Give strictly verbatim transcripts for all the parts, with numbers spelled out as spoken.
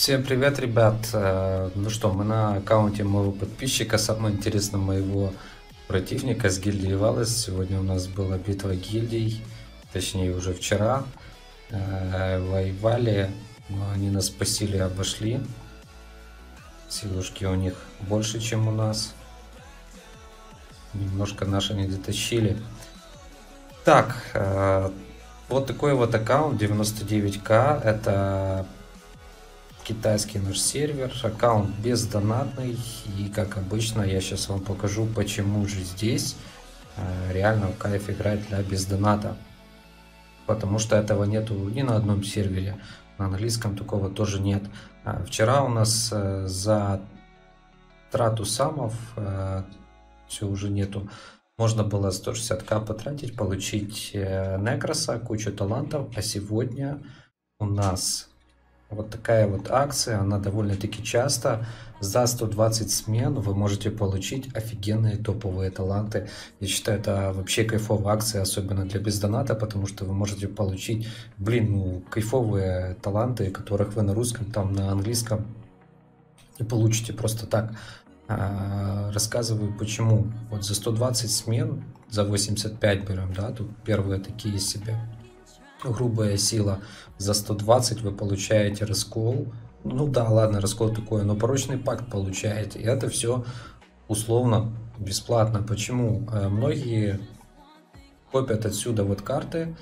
Всем привет, ребят! Э, Ну что, мы на аккаунте моего подписчика, самое интересное, моего противника с гильдии Валес. Сегодня у нас была битва гильдий, точнее уже вчера. Э, Воевали, но они нас по силе обошли. Силушки у них больше, чем у нас. Немножко наши не дотащили. Так, э, вот такой вот аккаунт девяносто девять ка. Это китайский наш сервер, аккаунт бездонатный, и как обычно я сейчас вам покажу, почему же здесь э, реально в кайф играть для бездоната, потому что этого нету ни на одном сервере, на английском такого тоже нет. А вчера у нас э, за трату самов э, все уже нету. Можно было сто шестьдесят ка потратить, получить э, Некроса, кучу талантов, а сегодня у нас вот такая вот акция, она довольно-таки часто. За сто двадцать смен вы можете получить офигенные топовые таланты. Я считаю, это вообще кайфовая акция, особенно для бездоната, потому что вы можете получить, блин, ну, кайфовые таланты, которых вы на русском, там, на английском не получите просто так. А, рассказываю почему. Вот за сто двадцать смен, за восемьдесят пять берем, да, тут первые такие себе. Грубая сила. За сто двадцать вы получаете раскол. Ну да, ладно, раскол такой, но порочный пакт получаете. И это все условно бесплатно. Почему? Многие копят отсюда вот карты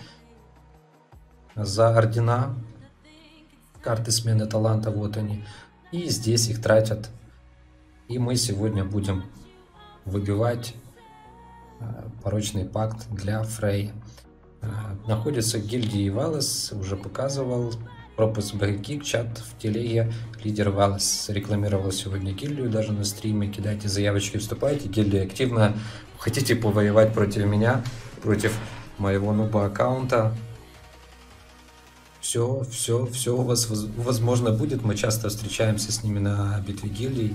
за ордена, карты смены таланта, вот они. И здесь их тратят. И мы сегодня будем выбивать порочный пакт для Фрей. Находится в гильдии Валес, уже показывал, пропуск бэккик, чат в телеге, лидер Валес. Рекламировал сегодня гильдию, даже на стриме. Кидайте заявочки, вступайте, гильдия активная. Хотите повоевать против меня, против моего нуба аккаунта? Все, все, все у вас возможно будет. Мы часто встречаемся с ними на битве гильдий,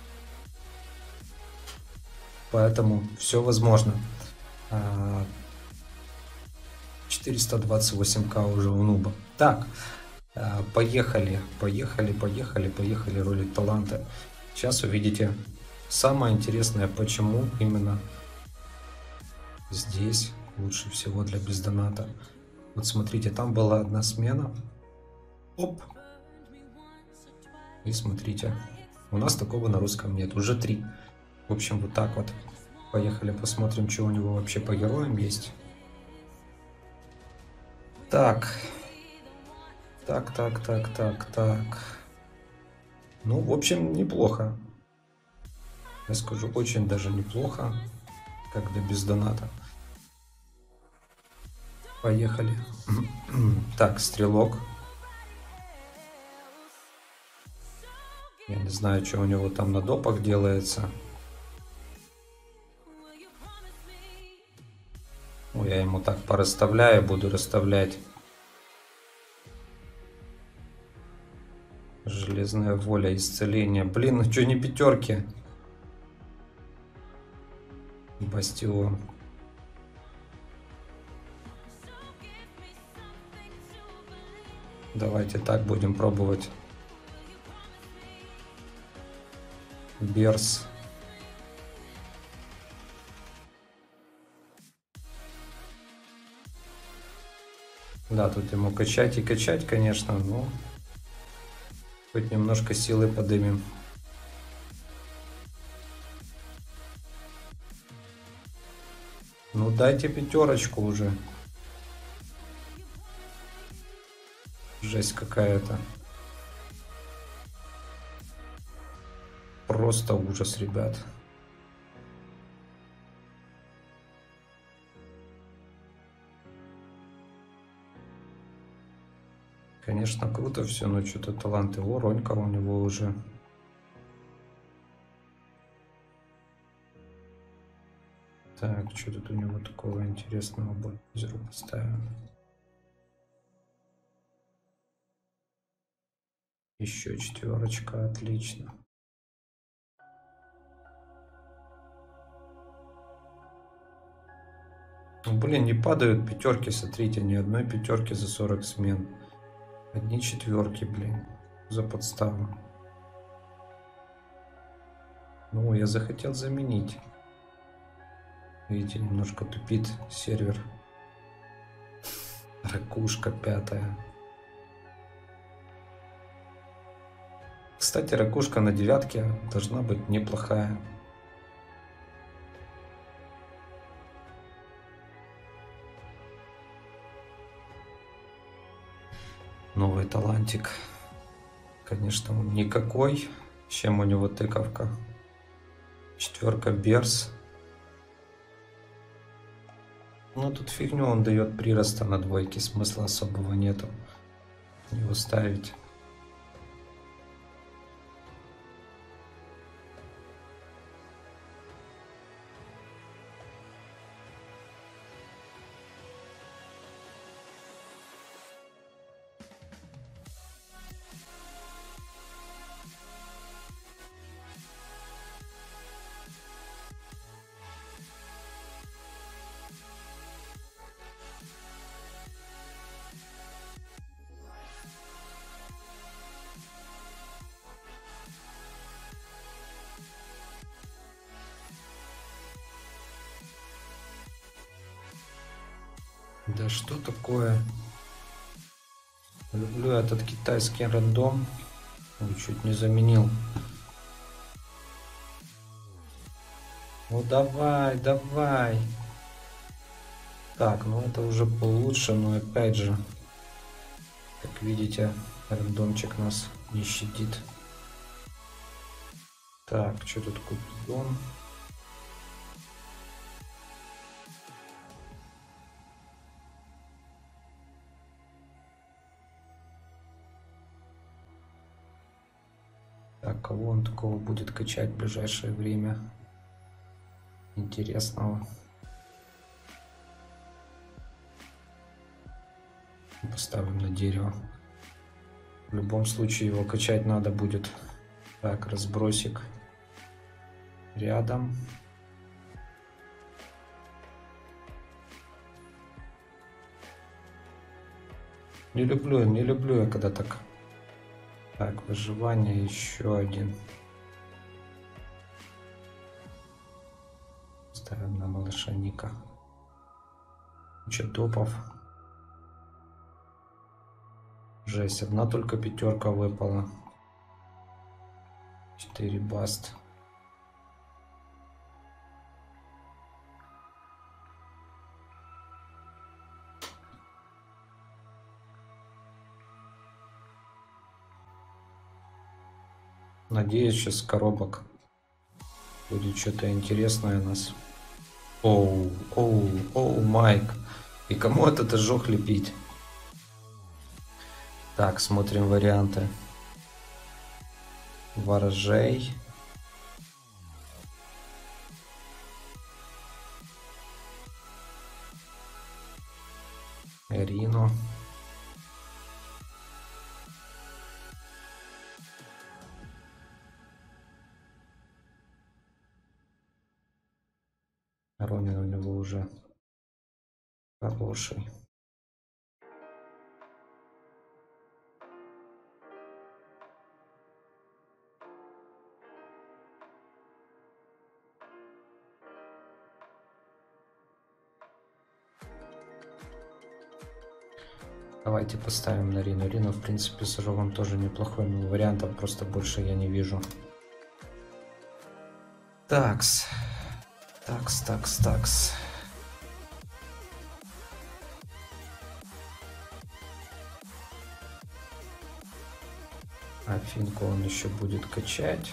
поэтому все возможно. четыреста двадцать восемь ка уже у нуба. Так, поехали, поехали, поехали, поехали ролить таланты. Сейчас увидите самое интересное, почему именно здесь лучше всего для бездоната. Вот смотрите, там была одна смена. Оп. И смотрите, у нас такого на русском нет, уже три. В общем, вот так вот. Поехали, посмотрим, что у него вообще по героям есть. Так, так, так, так, так, так. Ну, в общем, неплохо. Я скажу, очень даже неплохо, как для бездоната. Поехали. Так, стрелок. Я не знаю, что у него там на допах делается. Ой, я ему так порасставляю, буду расставлять. Железная воля, исцеление. Блин, ну что, не пятерки? Бастион. Давайте так будем пробовать. Берс. Да, тут ему качать и качать, конечно, но хоть немножко силы подымем. Ну дайте пятерочку уже. Жесть какая-то. Просто ужас, ребят. Конечно, круто все, но что-то таланты. О, Ронька у него уже. Так, что тут у него такого интересного будет? Зеру поставим. Еще четверочка, отлично. Ну, блин, не падают пятерки, смотрите, ни одной пятерки за сорок смен. Одни четверки, блин. За подставу. Ну, я захотел заменить. Видите, немножко тупит сервер. Ракушка пятая. Кстати, ракушка на девятке должна быть неплохая. Новый талантик. Конечно, он никакой. Чем у него тыковка? Четверка берс. Ну тут фигню он дает прироста на двойке. Смысла особого нету его ставить. Да что такое? Люблю этот китайский рандом. Ой, чуть не заменил. Ну давай, давай. Так, ну это уже получше, но опять же, как видите, рандомчик нас не щадит. Так, что тут купидон? Так, кого он такого будет качать в ближайшее время? Интересного. Поставим на дерево. В любом случае его качать надо будет. Так, разбросик рядом. Не люблю, не люблю я когда так. Так, выживание еще один. Ставим на малыша Ника. Куча топов. Жесть, одна только пятерка выпала. Четыре баст. Надеюсь, сейчас коробок будет что-то интересное у нас. Оу, оу, оу, Майк. И кому этот ожог лепить? Так, смотрим варианты. Ворожей. Эрину. Ромин у него уже хороший. Давайте поставим на Рину. Рину, в принципе, с ожогом тоже неплохой, но вариантов просто больше я не вижу. Такс. Такс, такс, такс. Афинку он еще будет качать.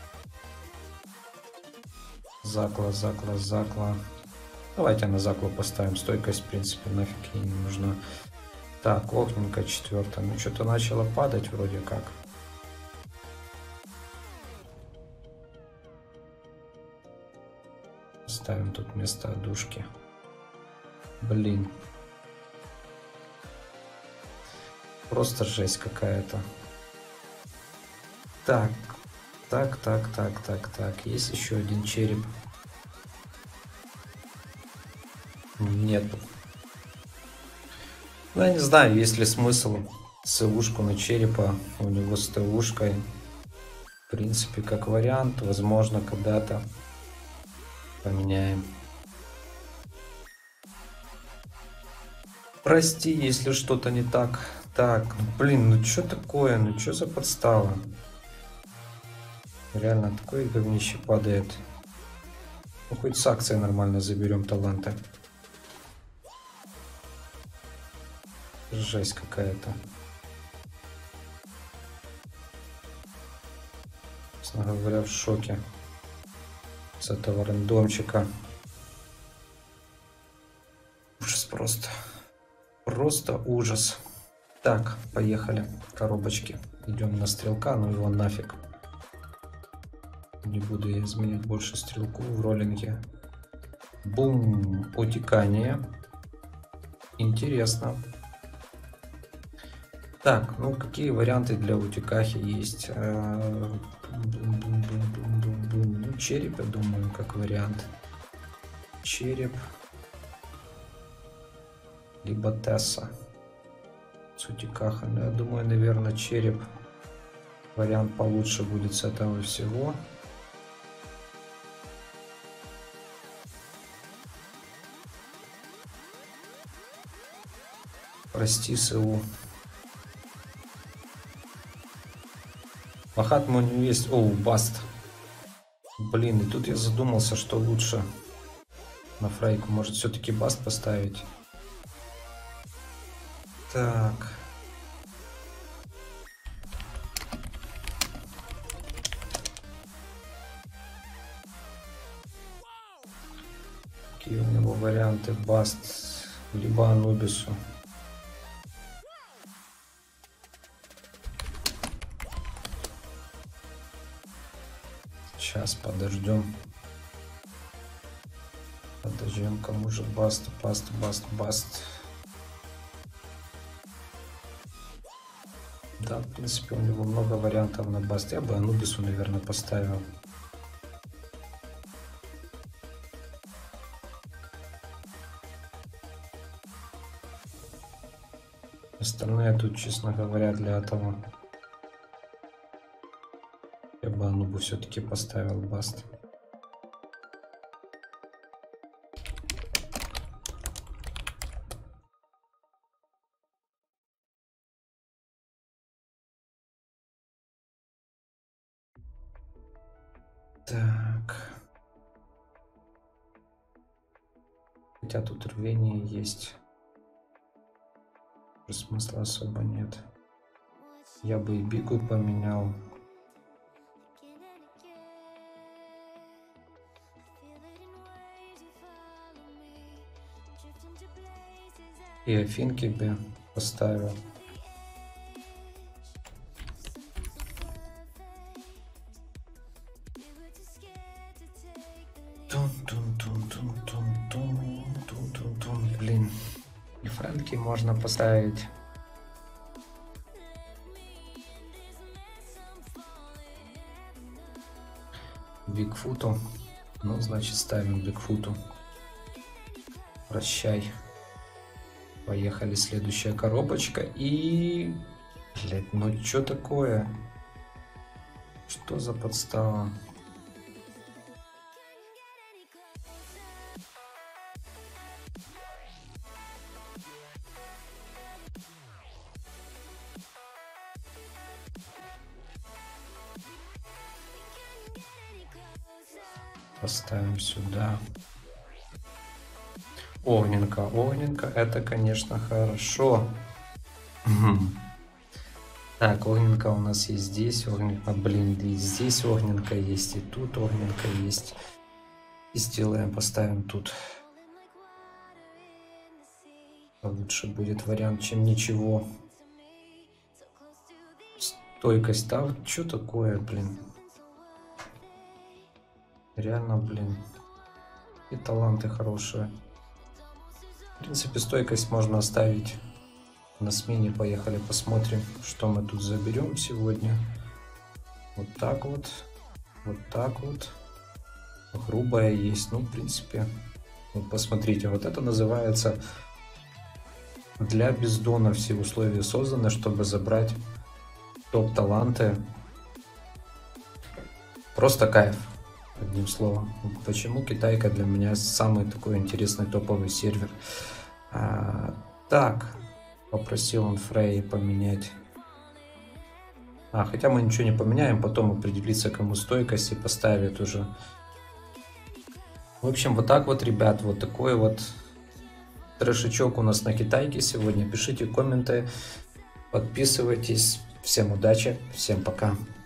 Закла, закла, закла. Давайте на заклу поставим. Стойкость, в принципе, нафиг ей не нужна. Так, Огненка четвертая. Ну, что-то начало падать вроде как. Ставим тут вместо одушки. Блин. Просто жесть какая-то. Так, так, так, так, так, так. Есть еще один череп. Нет. Ну, я не знаю, есть ли смысл ЦУшку на черепа. У него с ТУшкой. В принципе, как вариант. Возможно, когда-то поменяем. Прости, если что-то не так. Так, блин, ну что такое? Ну что за подстава? Реально, такое говнище падает. Ну, хоть с акцией нормально заберем таланты. Жесть какая-то. Честно говоря, в шоке с этого рандомчика. Ужас просто. Просто ужас. Так, поехали. Коробочки. Идем на стрелка, ну его нафиг. Не буду я изменять больше стрелку в роллинге. Бум. Утекание. Интересно. Так, ну какие варианты для утекахи есть? Ну, череп, я думаю, как вариант. Череп. Либо Тесса. С утекахой. Ну, я думаю, наверное, череп. Вариант получше будет с этого всего. Прости, СУ. Махатма у него есть. Оу, Баст. Блин, и тут я задумался, что лучше на фрейку. Может, все-таки Баст поставить? Так. Какие у него варианты? Баст, либо Анубису. Сейчас подождем. Подождем, кому же Баст, Баст, Баст, Баст. Да, в принципе, у него много вариантов на Баст. Я бы Анубису, наверное, поставил. Остальные тут, честно говоря, для этого я бы Анубу все-таки поставил Баст. Так. Хотя тут рвение есть. Смысла особо нет. Я бы и Бигу поменял. И Афинки бы поставил. Тун-тун-тун-тун-тун-тун-тун-тун. Блин. И Фрэнки можно поставить. Бигфуту. Ну, значит, ставим Бигфуту. Прощай. Поехали, следующая коробочка. И... Блять, ну что такое? Что за подстава? Поставим сюда. Огненка. Огненка, это, конечно, хорошо. Так, огненка у нас есть здесь. Огненка, блин, и здесь огненка есть, и тут огненка есть. И сделаем, поставим тут. Лучше будет вариант, чем ничего. Стойкость, да? Что такое, блин? Реально, блин. И таланты хорошие. В принципе, стойкость можно оставить на смене. Поехали, посмотрим, что мы тут заберем сегодня. Вот так вот. Вот так вот. Грубая есть. Ну, в принципе, вот посмотрите. Вот это называется Для бездона все условия созданы, чтобы забрать топ-таланты. Просто кайф, одним словом. Почему Китайка для меня самый такой интересный топовый сервер. А, так, попросил он Фрей поменять. А, хотя мы ничего не поменяем, потом определиться, кому стойкость и поставит уже. В общем, вот так вот, ребят, вот такой вот трешечок у нас на Китайке сегодня. Пишите комменты, подписывайтесь. Всем удачи, всем пока.